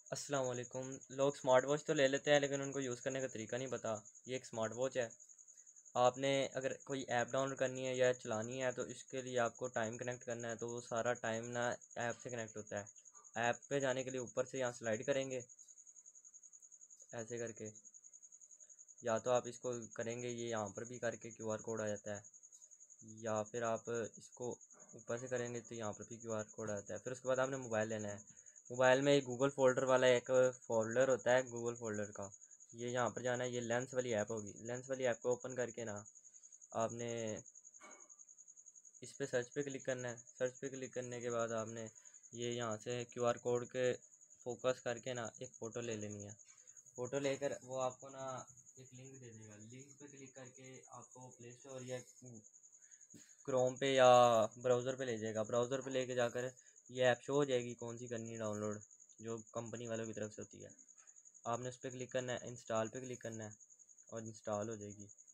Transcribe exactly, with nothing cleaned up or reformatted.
अस्सलाम वालेकुम। लोग स्मार्ट वॉच तो ले लेते हैं लेकिन उनको यूज़ करने का तरीका नहीं पता। ये एक स्मार्ट वॉच है। आपने अगर कोई ऐप डाउनलोड करनी है या चलानी है तो इसके लिए आपको टाइम कनेक्ट करना है, तो वो सारा टाइम ना ऐप से कनेक्ट होता है। ऐप पे जाने के लिए ऊपर से यहाँ स्लाइड करेंगे ऐसे करके, या तो आप इसको करेंगे ये यहाँ पर भी करके क्यू आर कोड आ जाता है, या फिर आप इसको ऊपर से करेंगे तो यहाँ पर भी क्यू आर कोड आ जाता है। फिर उसके बाद आपने मोबाइल लेना है। मोबाइल में एक गूगल फोल्डर वाला एक फोल्डर होता है गूगल फोल्डर का, ये यहाँ पर जाना है। ये लेंस वाली ऐप होगी। लेंस वाली ऐप को ओपन करके ना आपने इस पे सर्च पे क्लिक करना है। सर्च पे क्लिक करने के बाद आपने ये यहाँ से क्यू आर कोड के फोकस करके ना एक फ़ोटो ले लेनी है। फ़ोटो लेकर वो आपको ना एक लिंक दे देगा। लिंक पे क्लिक करके आपको प्ले स्टोर या क्रोम पे या ब्राउज़र पे ले जाएगा। ब्राउज़र पे लेके जाकर ये ऐप शो हो जाएगी कौन सी करनी है डाउनलोड, जो कंपनी वालों की तरफ से होती है। आपने उस पर क्लिक करना है, इंस्टॉल पे क्लिक करना है और इंस्टॉल हो जाएगी।